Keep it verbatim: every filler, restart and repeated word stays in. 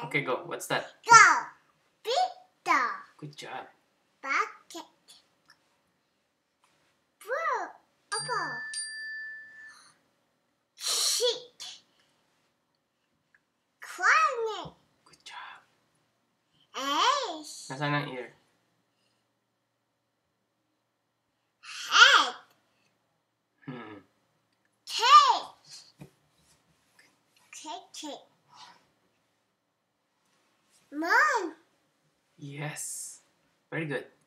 Okay, go. What's that? Go. Pizza. Good job. Bucket. Blue. Apple. Sheet. Climate. Good job. Ace. Nasaan ang ear? Head. Hmm. Cake. Cake. Cake. Moon. Yes. Very good.